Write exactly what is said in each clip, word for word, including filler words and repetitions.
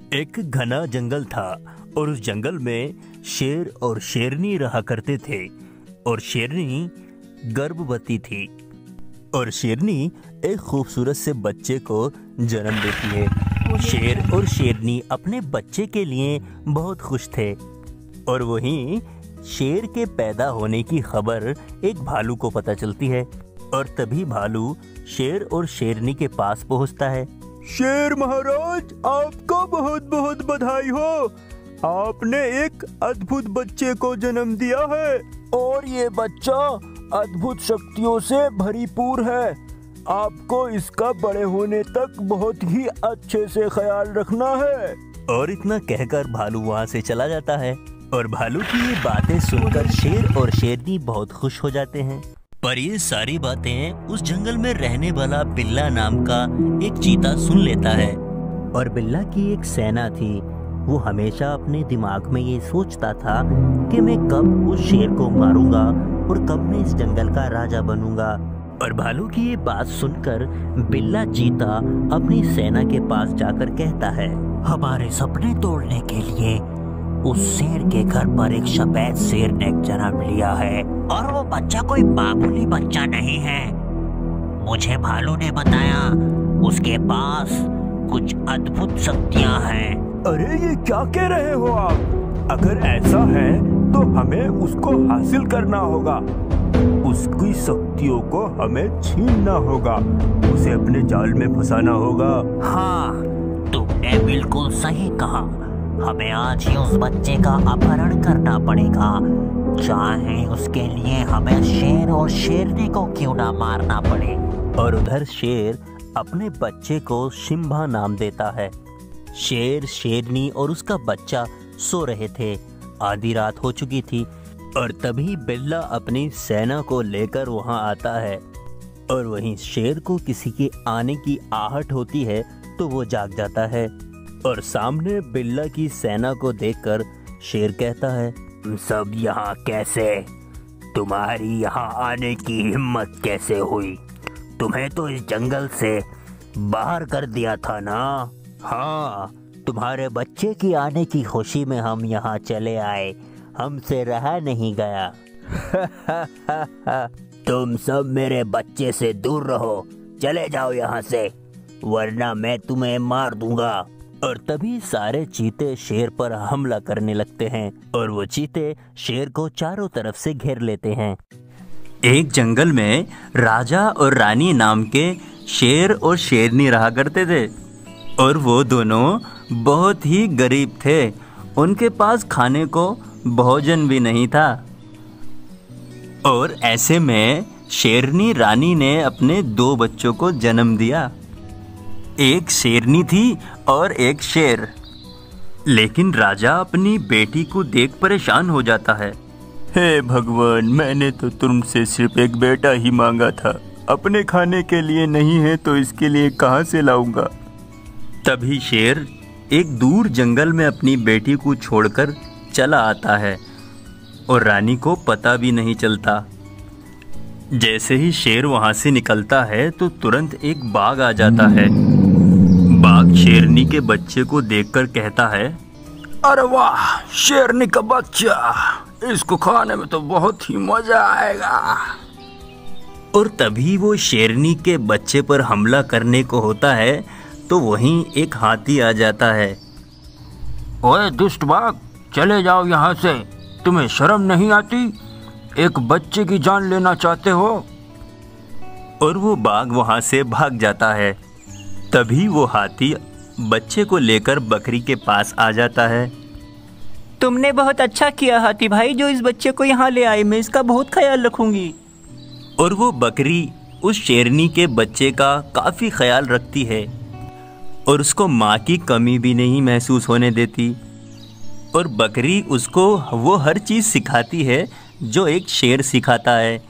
एक घना जंगल था और उस जंगल में शेर और शेरनी रहा करते थे। और शेरनी गर्भवती थी और शेरनी एक खूबसूरत से बच्चे को जन्म देती है। शेर और शेरनी अपने बच्चे के लिए बहुत खुश थे। और वहीं शेर के पैदा होने की खबर एक भालू को पता चलती है और तभी भालू शेर और शेरनी के पास पहुंचता है। शेर महाराज, आपको बहुत बहुत बधाई हो, आपने एक अद्भुत बच्चे को जन्म दिया है और ये बच्चा अद्भुत शक्तियों से भरपूर है। आपको इसका बड़े होने तक बहुत ही अच्छे से ख्याल रखना है। और इतना कहकर भालू वहाँ से चला जाता है। और भालू की ये बातें सुनकर शेर और शेरनी बहुत खुश हो जाते हैं। पर ये सारी बातें उस जंगल में रहने वाला बिल्ला नाम का एक चीता सुन लेता है। और बिल्ला की एक सेना थी। वो हमेशा अपने दिमाग में ये सोचता था कि मैं कब उस शेर को मारूंगा और कब मैं इस जंगल का राजा बनूंगा। और भालू की ये बात सुनकर बिल्ला चीता अपनी सेना के पास जाकर कहता है, हमारे सपने तोड़ने के लिए उस शेर के घर पर एक सफेद शेर ने जन्म लिया है और वो बच्चा कोई मामूली बच्चा नहीं है। मुझे भालू ने बताया उसके पास कुछ अद्भुत शक्तियां हैं। अरे ये क्या कह रहे हो आप? अगर ऐसा है तो हमें उसको हासिल करना होगा। उसकी शक्तियों को हमें छीनना होगा, उसे अपने जाल में फंसाना होगा। हाँ, तुमने बिल्कुल सही कहा। हमें आज ही उस बच्चे का अपहरण करना पड़ेगा, चाहे उसके लिए हमें शेर और शेरनी को क्यों ना मारना पड़े। और उधर शेर अपने बच्चे को शिम्बा नाम देता है। शेर, शेरनी और उसका बच्चा सो रहे थे। आधी रात हो चुकी थी और तभी बिल्ला अपनी सेना को लेकर वहां आता है। और वहीं शेर को किसी के आने की आहट होती है तो वो जाग जाता है। और सामने बिल्ला की सेना को देखकर शेर कहता है, तुम सब यहाँ कैसे? तुम्हारी यहाँ आने की हिम्मत कैसे हुई? तुम्हें तो इस जंगल से बाहर कर दिया था ना। हाँ, तुम्हारे बच्चे की आने की खुशी में हम यहाँ चले आए, हमसे रहा नहीं गया। तुम सब मेरे बच्चे से दूर रहो, चले जाओ यहाँ से, वरना मैं तुम्हें मार दूंगा। और तभी सारे चीते शेर पर हमला करने लगते हैं और वो चीते शेर को चारों तरफ से घेर लेते हैं। एक जंगल में राजा और रानी नाम के शेर और शेरनी रहा करते थे और वो दोनों बहुत ही गरीब थे। उनके पास खाने को भोजन भी नहीं था। और ऐसे में शेरनी रानी ने अपने दो बच्चों को जन्म दिया। एक शेरनी थी और एक शेर। लेकिन राजा अपनी बेटी को देख परेशान हो जाता है। हे भगवान, मैंने तो तुमसे सिर्फ एक बेटा ही मांगा था, अपने खाने के लिए नहीं है तो इसके लिए कहाँ से लाऊंगा। तभी शेर एक दूर जंगल में अपनी बेटी को छोड़कर चला आता है और रानी को पता भी नहीं चलता। जैसे ही शेर वहां से निकलता है तो तुरंत एक बाघ आ जाता है। बाघ शेरनी के बच्चे को देखकर कहता है, अरे वाह, शेरनी का बच्चा, इसको खाने में तो बहुत ही मजा आएगा। और तभी वो शेरनी के बच्चे पर हमला करने को होता है तो वहीं एक हाथी आ जाता है। ओए दुष्ट बाघ, चले जाओ यहाँ से, तुम्हें शर्म नहीं आती? एक बच्चे की जान लेना चाहते हो? और वो बाघ वहाँ से भाग जाता है। तभी वो हाथी बच्चे को लेकर बकरी के पास आ जाता है। तुमने बहुत अच्छा किया हाथी भाई, जो इस बच्चे को यहाँ ले आए, मैं इसका बहुत ख्याल रखूंगी। और वो बकरी उस शेरनी के बच्चे का काफ़ी ख्याल रखती है और उसको माँ की कमी भी नहीं महसूस होने देती। और बकरी उसको वो हर चीज़ सिखाती है जो एक शेर सिखाता है।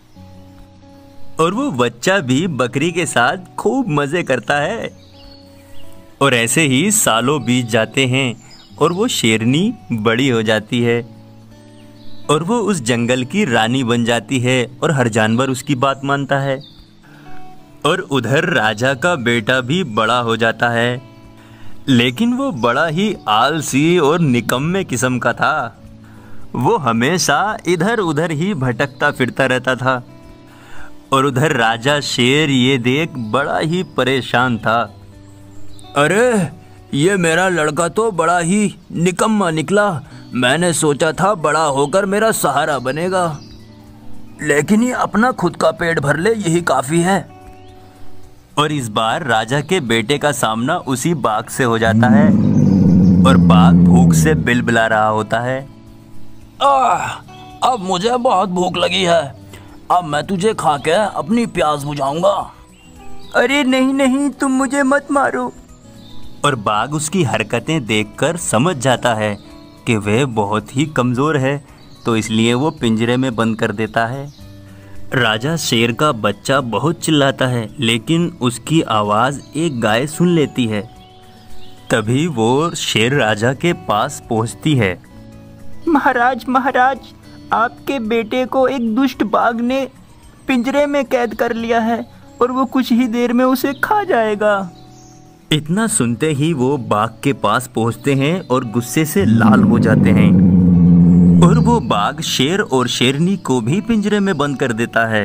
और वो बच्चा भी बकरी के साथ खूब मज़े करता है। और ऐसे ही सालों बीत जाते हैं और वो शेरनी बड़ी हो जाती है और वो उस जंगल की रानी बन जाती है और हर जानवर उसकी बात मानता है। और उधर राजा का बेटा भी बड़ा हो जाता है। लेकिन वो बड़ा ही आलसी और निकम्मे किस्म का था। वो हमेशा इधर उधर ही भटकता फिरता रहता था और उधर राजा शेर ये देख बड़ा ही परेशान था। अरे ये मेरा लड़का तो बड़ा ही निकम्मा निकला। मैंने सोचा था बड़ा होकर मेरा सहारा बनेगा, लेकिन ये अपना खुद का पेट भर ले यही काफी है। और इस बार राजा के बेटे का सामना उसी बाघ से हो जाता है और बाघ भूख से बिलबिला रहा होता है। आह, अब मुझे बहुत भूख लगी है। अब मैं तुझे खा के अपनी प्यास बुझाऊंगा। अरे नहीं नहीं, तुम मुझे मत मारो। और बाघ उसकी हरकतें देखकर समझ जाता है कि वह बहुत ही कमज़ोर है, तो इसलिए वो पिंजरे में बंद कर देता है। राजा शेर का बच्चा बहुत चिल्लाता है, लेकिन उसकी आवाज़ एक गाय सुन लेती है। तभी वो शेर राजा के पास पहुंचती है। महाराज महाराज, आपके बेटे को एक दुष्ट बाघ ने पिंजरे में कैद कर लिया है और वो कुछ ही देर में उसे खा जाएगा। इतना सुनते ही वो बाघ के पास पहुंचते हैं और गुस्से से लाल हो जाते हैं और वो बाघ शेर और शेरनी को भी पिंजरे में बंद कर देता है।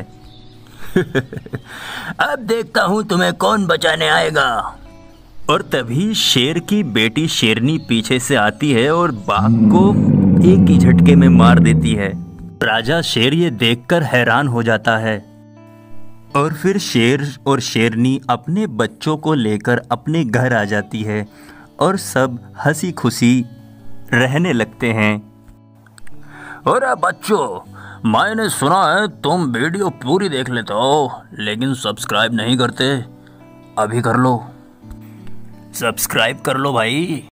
अब देखता हूं तुम्हें कौन बचाने आएगा। और तभी शेर की बेटी शेरनी पीछे से आती है और बाघ को एक ही झटके में मार देती है। राजा शेर ये देखकर हैरान हो जाता है और फिर शेर और शेरनी अपने बच्चों को लेकर अपने घर आ जाती है और सब हंसी खुशी रहने लगते हैं। अरे बच्चों, मैंने सुना है तुम वीडियो पूरी देख लेते हो लेकिन सब्सक्राइब नहीं करते। अभी कर लो, सब्सक्राइब कर लो भाई।